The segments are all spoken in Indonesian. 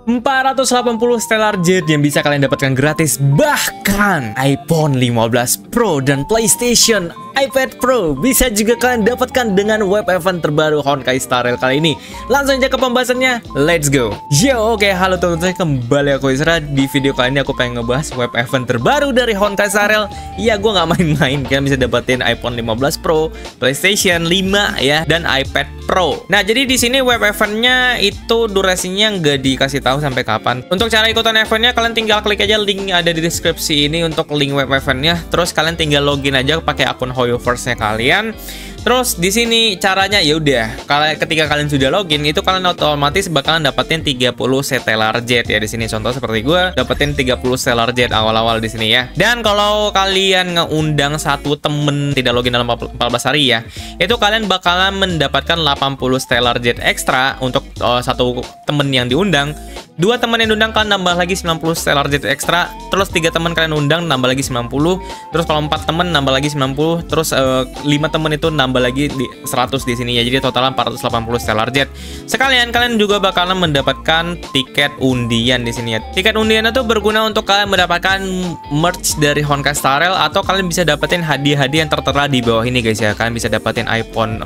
480 Stellar Jet yang bisa kalian dapatkan gratis, bahkan iPhone 15 Pro dan PlayStation iPad Pro bisa juga kalian dapatkan dengan web event terbaru Honkai Star Rail kali ini. Langsung aja ke pembahasannya, let's go. Yo, oke, halo teman-teman, kembali aku Isra. Di video kali ini aku pengen ngebahas web event terbaru dari Honkai Star Rail. Iya, gue nggak main-main, kalian bisa dapetin iPhone 15 Pro, PlayStation 5 ya, dan iPad Pro. Nah, jadi di sini web eventnya itu durasinya nggak dikasih tahu sampai kapan. Untuk cara ikutan eventnya, kalian tinggal klik aja link ada di deskripsi ini untuk link web eventnya. Terus kalian tinggal login aja pakai akun HoYoverse-nya kalian. Terus di sini caranya ya udah, ketika kalian sudah login itu kalian otomatis bakalan dapetin 30 Stellar Jet ya di sini. Contoh seperti gue dapetin 30 Stellar Jet awal-awal di sini ya. Dan kalau kalian ngeundang satu temen tidak login dalam 14 hari ya, itu kalian bakalan mendapatkan 80 Stellar Jet ekstra untuk satu temen yang diundang. 2 teman yang diundang kalian nambah lagi 90 Stellar Jet ekstra. Terus 3 teman kalian undang nambah lagi 90. Terus kalau 4 teman nambah lagi 90. Terus 5 teman itu nambah lagi di 100 di sini ya. Jadi total 480 Stellar Jet. Sekalian kalian juga bakalan mendapatkan tiket undian di sini ya. Tiket undian itu berguna untuk kalian mendapatkan merch dari Honkai Star Rail, atau kalian bisa dapetin hadiah-hadiah yang tertera di bawah ini guys ya. Kalian bisa dapetin iPhone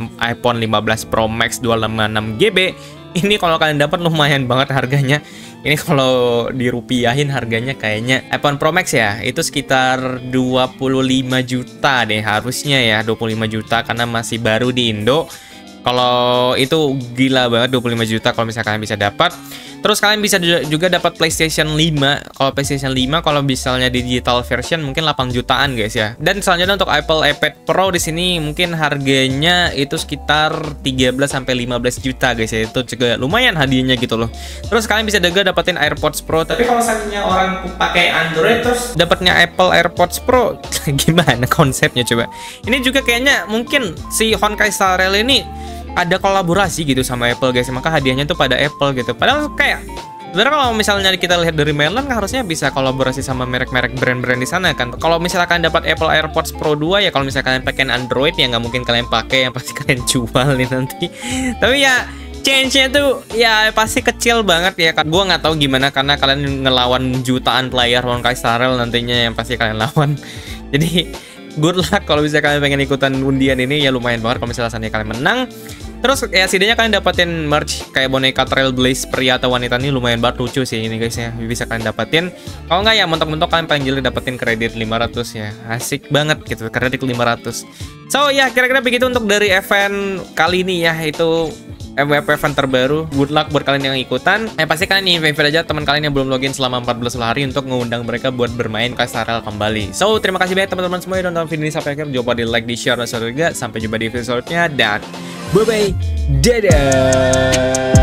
15 Pro Max 256 GB. Ini kalau kalian dapat lumayan banget harganya. Ini kalau dirupiahin harganya kayaknya iPhone Pro Max ya, itu sekitar 25 juta deh harusnya ya, 25 juta karena masih baru di Indo. Kalau itu gila banget 25 juta kalau misalnya kalian bisa dapat. Terus kalian bisa juga dapat PlayStation 5. Kalau PlayStation 5 kalau misalnya digital version mungkin 8 jutaan guys ya. Dan selanjutnya untuk Apple iPad Pro di sini mungkin harganya itu sekitar 13 sampai 15 juta guys ya. Itu juga lumayan hadiahnya gitu loh. Terus kalian bisa juga dapetin AirPods Pro. Tapi kalau misalnya orang pakai Android terus dapatnya Apple AirPods Pro gimana konsepnya coba? Ini juga kayaknya mungkin si Honkai Star Rail ini ada kolaborasi gitu sama Apple guys, maka hadiahnya tuh pada Apple gitu. Padahal kayak sebenarnya kalau misalnya kita lihat dari mainland kan harusnya bisa kolaborasi sama merek-merek brand-brand di sana kan. Kalau misalkan dapat Apple AirPods Pro 2 ya, kalau misalkan kalian pakai Android ya nggak mungkin kalian pakai, yang pasti kalian jual nih nanti. Tapi ya change-nya tuh ya pasti kecil banget ya. Gue nggak tahu gimana karena kalian ngelawan jutaan player Honkai Star Rail nantinya yang pasti kalian lawan. Jadi good luck kalau misalnya kalian pengen ikutan undian ini ya, lumayan banget kalau misalnya kalian menang. Terus ya setidaknya kalian dapetin merch kayak boneka Trailblaze pria atau wanita, ini lumayan banget lucu sih ini guys ya, bisa kalian dapetin. Kalau nggak ya mentok-mentok kalian paling jelek dapetin kredit 500 ya, asik banget gitu kredit 500. So ya kira-kira begitu untuk dari event kali ini ya, itu event terbaru. Good luck buat kalian yang ikutan. Pasti kalian invite aja teman kalian yang belum login selama 14 hari untuk mengundang mereka buat bermain ke Star Rail kembali. So terima kasih banyak teman-teman semua yang nonton video ini sampai akhir. Jangan lupa di like, di share, dan subscribe juga. Sampai jumpa di video selanjutnya dan bye bye, dadah.